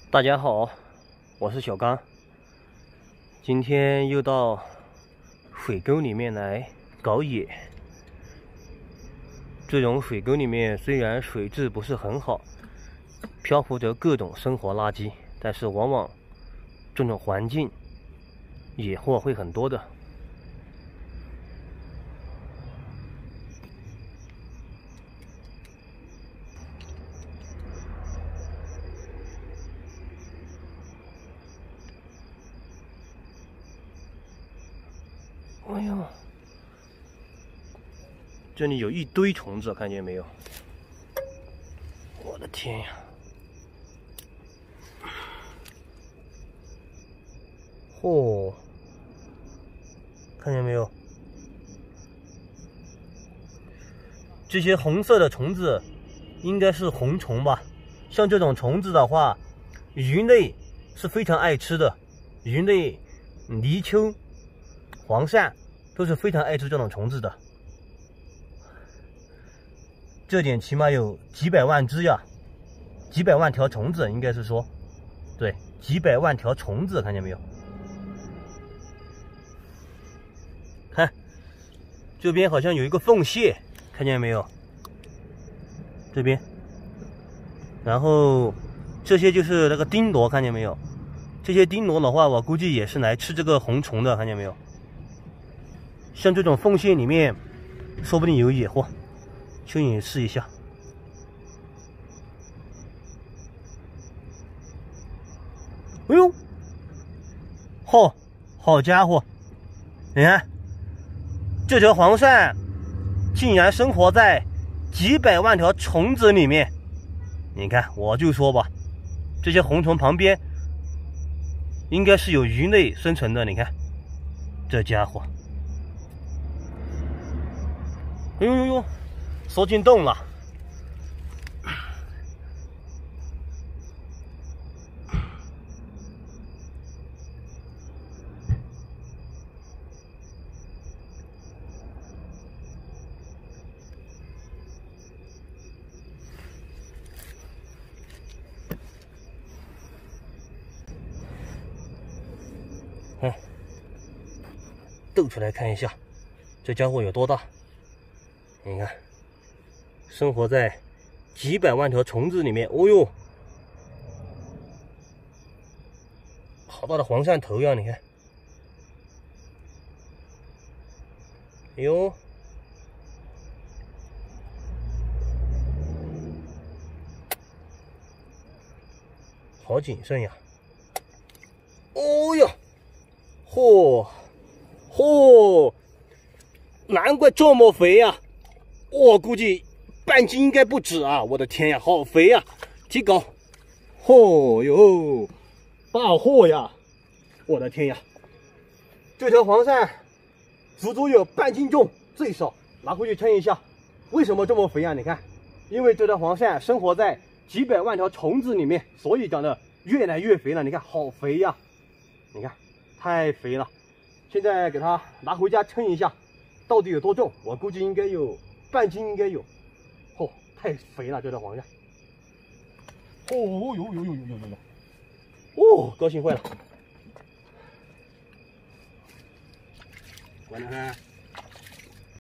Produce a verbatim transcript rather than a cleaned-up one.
大家好，我是小刚。今天又到水沟里面来搞野。这种水沟里面虽然水质不是很好，漂浮着各种生活垃圾，但是往往这种环境野货会很多的。哎呦，这里有一堆虫子，看见没有？我的天呀！嚯、哦，看见没有？这些红色的虫子应该是红虫吧？像这种虫子的话，鱼类是非常爱吃的，鱼类、泥鳅、黄鳝都是非常爱吃这种虫子的。这点起码有几百万只呀，几百万条虫子，应该是说，对，几百万条虫子，看见没有？看，这边好像有一个缝隙，看见没有？这边，然后这些就是那个钉螺，看见没有？这些钉螺的话，我估计也是来吃这个红虫的，看见没有？像这种缝隙里面，说不定有野货，蚯蚓试一下。哎呦，嚯，好家伙！你看，这条黄鳝竟然生活在几百万条虫子里面。你看，我就说吧，这些红虫旁边应该是有鱼类生存的。你看，这家伙。哎呦呦呦，缩进洞了！哎，逗出来看一下，这家伙有多大？你看，生活在几百万条虫子里面。哦呦，好大的黄鳝头呀！你看，哎呦，好谨慎呀！哦呀，嚯嚯，难怪这么肥呀！我估计半斤应该不止啊！我的天呀，好肥呀！提高，嚯哟，大货呀！我的天呀，这条黄鳝足足有半斤重，最少拿回去称一下。为什么这么肥啊？你看，因为这条黄鳝生活在几百万条虫子里面，所以长得越来越肥了。你看，好肥呀！你看，太肥了。现在给它拿回家称一下，到底有多重？我估计应该有半斤，应该有。哦，太肥了，这条黄鳝。哦呦呦呦呦呦呦呦！哦，高兴坏了。完了哈。